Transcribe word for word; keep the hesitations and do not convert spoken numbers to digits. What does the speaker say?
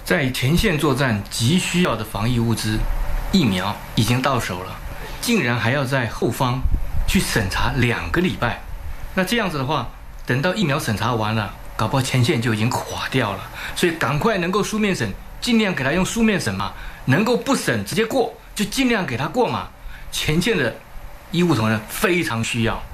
在前线作战急需要的防疫物资，疫苗已经到手了，竟然还要在后方去审查两个礼拜。那这样子的话，等到疫苗审查完了，搞不好前线就已经垮掉了。所以赶快能够书面审，尽量给他用书面审嘛；能够不审直接过，就尽量给他过嘛。前线的医务同仁非常需要。